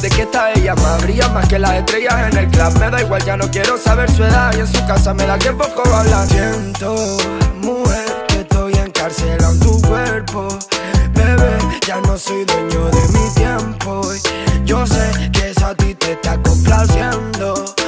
de que está ella más brilla más que las estrellas en el club. Me da igual, ya no quiero saber su edad y en su casa me da que poco va a hablar. Siento, mujer, que estoy encarcelado en tu cuerpo. Bebé, ya no soy dueño de mi tiempo. Yo sé que eso a ti te está complaciendo.